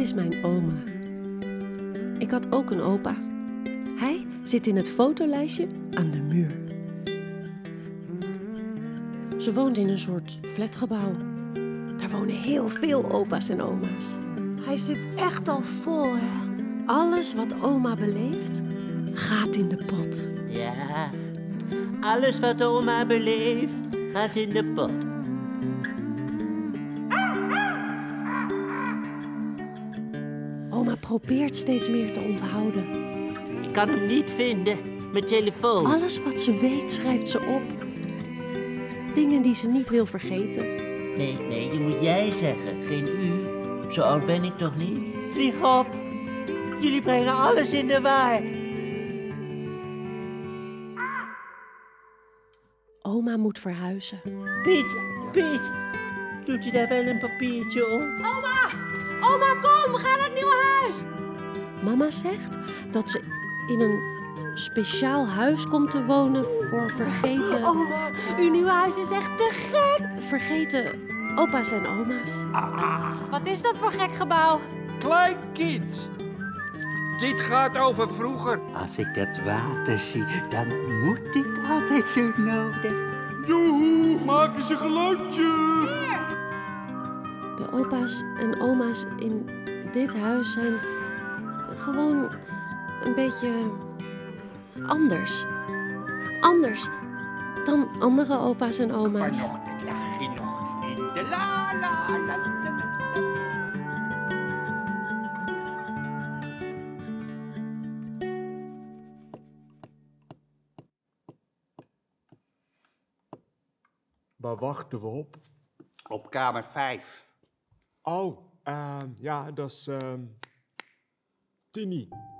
is mijn oma. Ik had ook een opa. Hij zit in het fotolijstje aan de muur. Ze woont in een soort flatgebouw. Daar wonen heel veel opa's en oma's. Hij zit echt al vol, hè? Alles wat oma beleeft, gaat in de pot. Ja, alles wat oma beleeft, gaat in de pot. Oma probeert steeds meer te onthouden. Ik kan hem niet vinden. Mijn telefoon. Alles wat ze weet, schrijft ze op. Dingen die ze niet wil vergeten. Nee, je moet jij zeggen, geen u. Zo oud ben ik toch niet? Vlieg op. Jullie brengen alles in de war. Oma moet verhuizen. Piet. Doet u daar wel een papiertje om? Oma, kom, we gaan naar het nieuwe huis. Mama zegt dat ze in een speciaal huis komt te wonen voor vergeten... Oma, uw nieuwe huis is echt te gek. Vergeten opa's en oma's. Wat is dat voor gek gebouw? Klein kind. Dit gaat over vroeger. Als ik dat water zie, dan moet ik altijd zo nodig. Joehoe, maak eens een geluidje. De opa's en oma's in dit huis zijn gewoon een beetje anders. Anders dan andere opa's en oma's. Vanochtend lag je nog in de la la la la. Waar wachten we op? Op kamer 5. Oh, ja, dat is Tini.